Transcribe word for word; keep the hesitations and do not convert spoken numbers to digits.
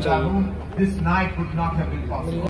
Babu, this night would not have been possible.